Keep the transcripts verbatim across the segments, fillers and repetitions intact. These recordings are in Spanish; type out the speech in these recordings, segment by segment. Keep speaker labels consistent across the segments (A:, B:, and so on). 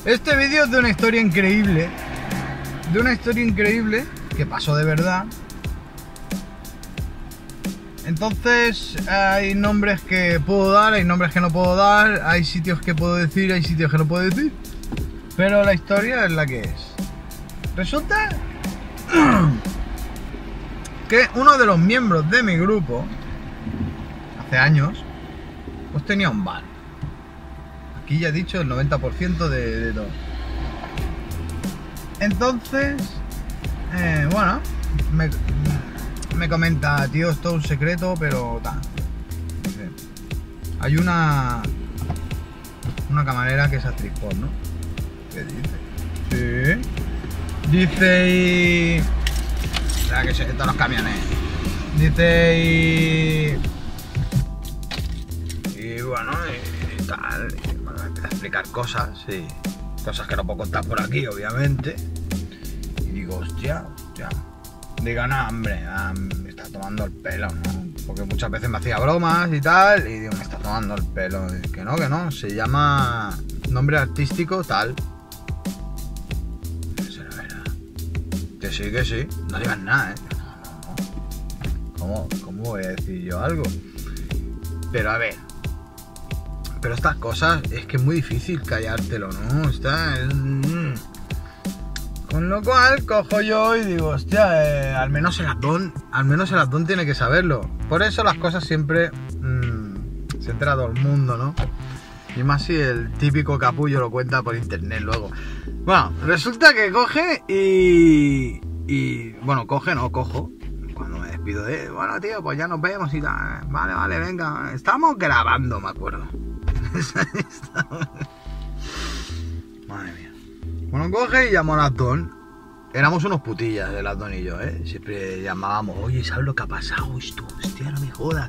A: Este vídeo es de una historia increíble. De una historia increíble que pasó de verdad. Entonces hay nombres que puedo dar, hay nombres que no puedo dar, hay sitios que puedo decir, hay sitios que no puedo decir. Pero la historia es la que es. Resulta que uno de los miembros de mi grupo, hace años, pues tenía un bar. Aquí ya he dicho el noventa por ciento de, de todo. Entonces, eh, bueno, me, me comenta, tío, esto es un secreto, pero tal. Hay una una camarera que es actriz porno. ¿Qué dice? Sí. Dice y... Espera que se todos los camiones. Dice y... Y bueno, y, y tal. Y, bueno, empieza a explicar cosas, sí. Cosas que no puedo contar por aquí, obviamente. Y digo, hostia, hostia. Digo, no, hombre, ah, me está tomando el pelo, ¿no? Porque muchas veces me hacía bromas y tal. Y digo, me está tomando el pelo. Y que no, que no. Se llama nombre artístico tal. Que sí, que sí. No digas nada, ¿eh? No, no, no. ¿Cómo, ¿Cómo voy a decir yo algo? Pero a ver. Pero estas cosas es que es muy difícil callártelo, ¿no? Está... Mm. Con lo cual cojo yo y digo, hostia, eh, al menos el Abdón, al menos el Abdón tiene que saberlo. Por eso las cosas siempre mmm, se entera todo el mundo, ¿no? Y más si el típico capullo lo cuenta por internet luego. Bueno, resulta que coge y... Y... Bueno, coge, no, cojo. Cuando me despido de... Bueno, tío, pues ya nos vemos y tal. Vale, vale, venga. Estamos grabando, me acuerdo. Madre mía. Bueno, coge y llamó a Abdón. Éramos unos putillas, el Abdón y yo, ¿eh? Siempre llamábamos, oye, ¿sabes lo que ha pasado? Esto, hostia, no me jodas.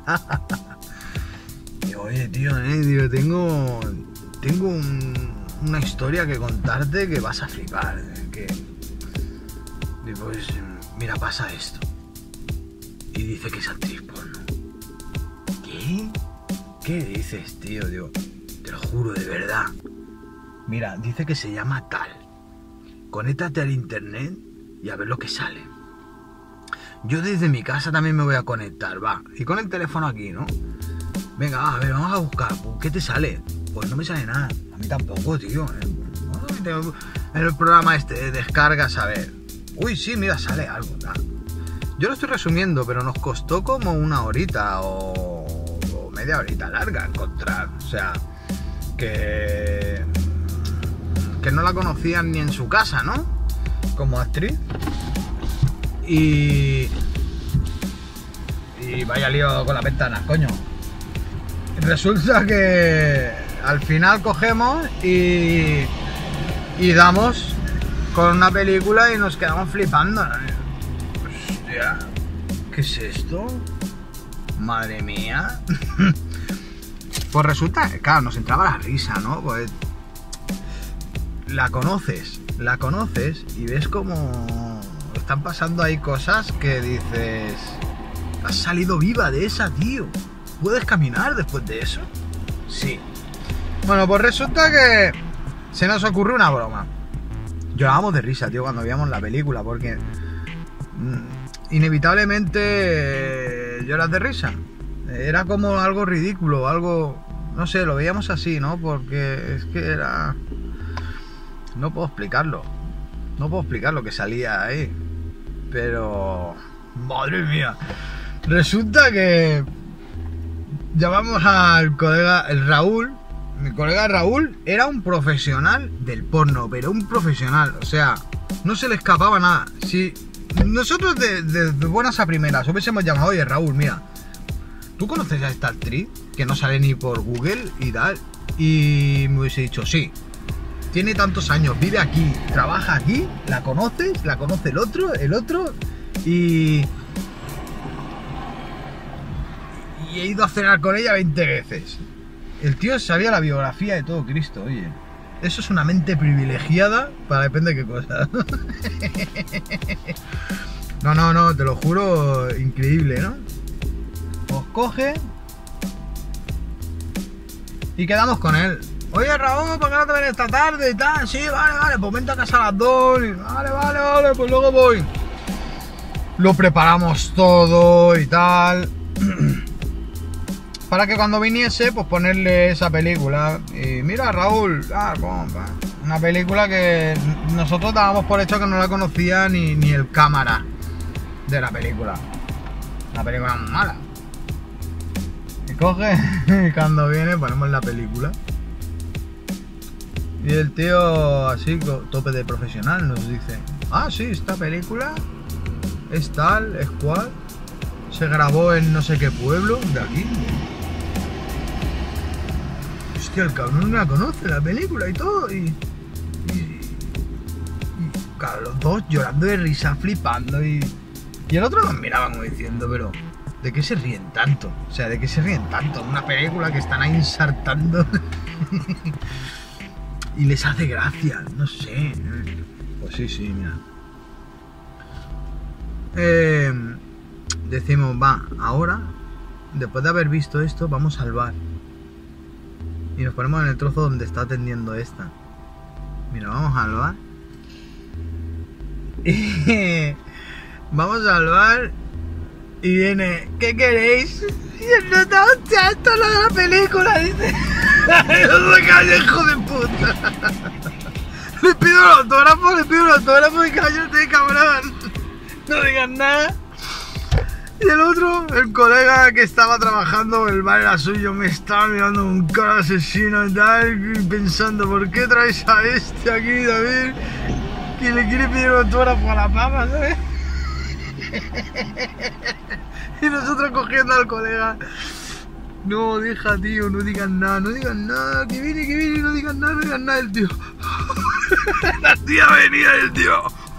A: Y oye, tío, eh, tío, tengo... Tengo un... una historia que contarte que vas a flipar. Que... Y pues, mira, pasa esto. Y dice que es actriz porno. ¿Qué? ¿Qué dices, tío? Digo, te lo juro, de verdad. Mira, dice que se llama tal. Conéctate al internet y a ver lo que sale. Yo desde mi casa también me voy a conectar, va. Y con el teléfono aquí, ¿no? Venga, va, a ver, vamos a buscar. ¿Qué te sale? Pues no me sale nada. A mí tampoco, tío. En el programa este descargas, a ver. Uy, sí, mira, sale algo. Nada. Yo lo estoy resumiendo, pero nos costó como una horita o, o media horita larga encontrar. O sea, que... Que no la conocían ni en su casa, ¿no? Como actriz. Y... Y vaya lío con las ventanas, coño. Resulta que... Al final cogemos y, y damos con una película y nos quedamos flipando. Hostia, ¿qué es esto? Madre mía. Pues resulta, claro, nos entraba la risa, ¿no? Pues la conoces, la conoces y ves como están pasando ahí cosas que dices, has salido viva de esa, tío. ¿Puedes caminar después de eso? Sí. Bueno, pues resulta que se nos ocurrió una broma. Llorábamos de risa, tío, cuando veíamos la película, porque mmm, inevitablemente eh, lloras de risa. Era como algo ridículo, algo... No sé, lo veíamos así, ¿no? Porque es que era... No puedo explicarlo. No puedo explicar lo que salía ahí. Pero... Madre mía. Resulta que... Llamamos al colega, el Raúl. Mi colega Raúl era un profesional del porno, pero un profesional, o sea, no se le escapaba nada. Si nosotros de, de, de buenas a primeras hubiésemos llamado, oye Raúl, mira, ¿tú conoces a esta actriz que no sale ni por Google y tal? Y me hubiese dicho, sí, tiene tantos años, vive aquí, trabaja aquí, la conoces, la conoce el otro, el otro, y... Y he ido a cenar con ella veinte veces. El tío sabía la biografía de todo Cristo, oye. Eso es una mente privilegiada para depende de qué cosa. No, no, no, te lo juro, increíble, ¿no? Pues coge y quedamos con él. Oye, Raúl, ¿por qué no te vienes esta tarde y tal? Sí, vale, vale, pues vente a casa a las dos. Y, vale, vale, vale, pues luego voy. Lo preparamos todo y tal. Para que cuando viniese, pues ponerle esa película. Y mira, Raúl, ah, compa, una película que nosotros dábamos por hecho que no la conocía ni, ni el cámara de la película. Una película muy mala. Y coge, y cuando viene ponemos la película. Y el tío, así, tope de profesional, nos dice: ah, sí, esta película es tal, es cual. Se grabó en no sé qué pueblo de aquí. Hostia, el cabrón no la conoce, la película y todo. Y, y, y claro, los dos llorando de risa, flipando. Y, y el otro nos miraba como diciendo: pero ¿de qué se ríen tanto? O sea, ¿de qué se ríen tanto? Una película que están ahí ensartando. Y les hace gracia, no sé. Pues sí, sí, mira. Eh, decimos, va, ahora, después de haber visto esto, vamos al bar. Y nos ponemos en el trozo donde está atendiendo esta. Mira, vamos al bar. Y vamos al bar. Y viene: ¿qué queréis? Y el nota, hostia, esto es lo de la película, dice. ¡No se calle, hijo de puta! Le pido el autógrafo, le pido el autógrafo y cállate, cabrón. No digas nada. Y el otro, el colega que estaba trabajando, el bar era suyo, me estaba mirando con cara asesino y tal, y pensando: ¿por qué traes a este aquí, David? Que le quiere pedir un autógrafo a la papa, ¿sabes? Y nosotros cogiendo al colega: no, deja, tío, no digas nada, no digas nada, que viene, que viene, no digas nada, no digas nada. El tío, la tía venía, el tío,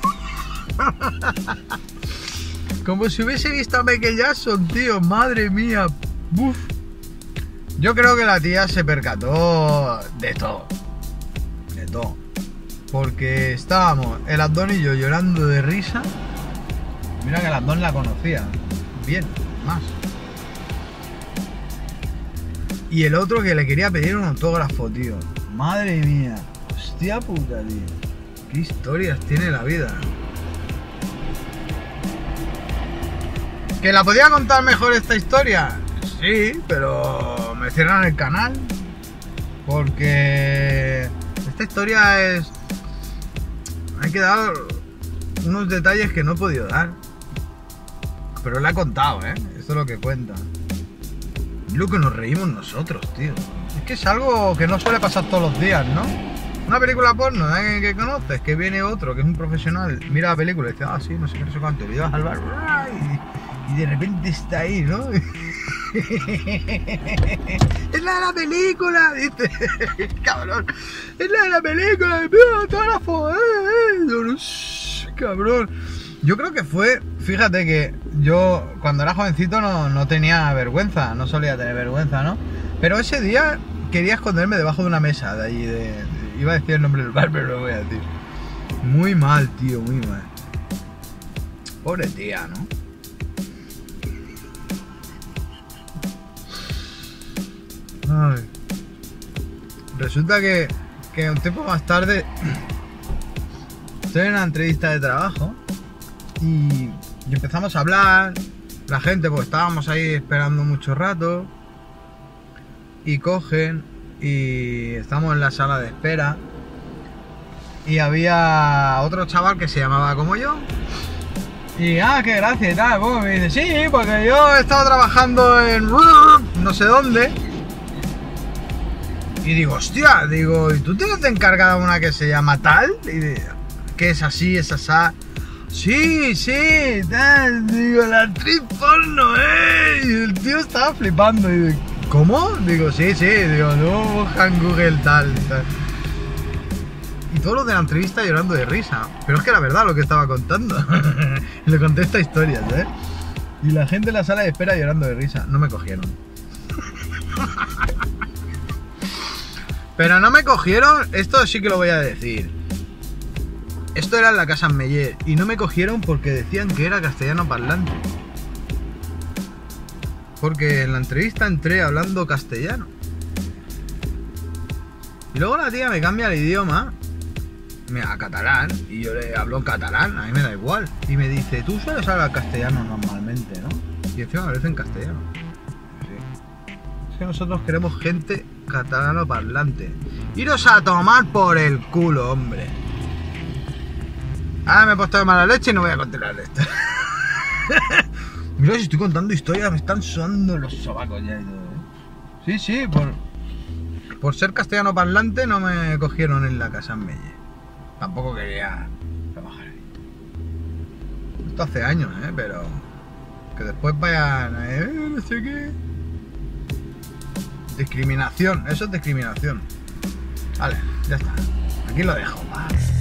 A: como si hubiese visto a Michael Jackson, tío, madre mía. Uf. Yo creo que la tía se percató de todo, de todo, porque estábamos el Andón y yo llorando de risa. Mira que el Andón la conocía bien, más. Y el otro que le quería pedir un autógrafo, tío. Madre mía. Hostia puta, tío. Qué historias tiene la vida. ¿Que la podía contar mejor esta historia? Sí, pero me cierran el canal. Porque esta historia es... hay que dar unos detalles que no he podido dar. Pero la he contado, ¿eh? Esto es lo que cuenta. Lo que nos reímos nosotros, tío. Es que es algo que no suele pasar todos los días, ¿no? Una película porno, ¿eh? Que conoces, que viene otro, que es un profesional, mira la película y dice: ah, sí, no sé qué, no sé cuánto, y vas al bar, y, y de repente está ahí, ¿no? Es la de la película, dice. Cabrón, es la de la película, me pido autógrafo, eh, eh. Cabrón. Yo creo que fue, fíjate que yo cuando era jovencito no, no tenía vergüenza, no solía tener vergüenza, ¿no? Pero ese día quería esconderme debajo de una mesa de allí, de, de, iba a decir el nombre del bar, pero no lo voy a decir. Muy mal, tío, muy mal. Pobre tía, ¿no? Ay. Resulta que, que un tiempo más tarde estoy en una entrevista de trabajo. Y, y empezamos a hablar, la gente, pues estábamos ahí esperando mucho rato. Y cogen y estamos en la sala de espera. Y había otro chaval que se llamaba como yo. Y, ah, qué gracia y tal. Pues me dice: sí, porque yo he estado trabajando en no sé dónde. Y digo: hostia, digo, ¿y tú tienes de encargada una que se llama tal? Y digo, que es así, es asá. Sí, sí, tal, digo, la actriz porno, eh. Y el tío estaba flipando. Y digo: ¿cómo? Digo: sí, sí, digo, no, busca en Google tal, tal. Y todos los de la entrevista llorando de risa. Pero es que era verdad lo que estaba contando. Y le conté esta historia, ¿eh? Y la gente en la sala de espera llorando de risa. No me cogieron. Pero no me cogieron, esto sí que lo voy a decir. Esto era en la casa Meller y no me cogieron porque decían que era castellano parlante. Porque en la entrevista entré hablando castellano. Y luego la tía me cambia el idioma a catalán y yo le hablo en catalán, a mí me da igual. Y me dice, tú sueles hablar castellano normalmente, ¿no? Y encima me parece en castellano. Sí. Es que nosotros queremos gente catalano parlante. Iros a tomar por el culo, hombre. Ahora me he puesto de mala leche y no voy a continuar esto. Mira, si estoy contando historias, me están sudando los sobacos ya y todo, ¿eh? Sí, sí, por, por ser castellano parlante no me cogieron en la casa en Melle. Tampoco quería trabajar ahí. Esto hace años, ¿eh? Pero que después vayan, ¿eh? No sé qué. Discriminación, eso es discriminación. Vale, ya está. Aquí lo dejo. Vale.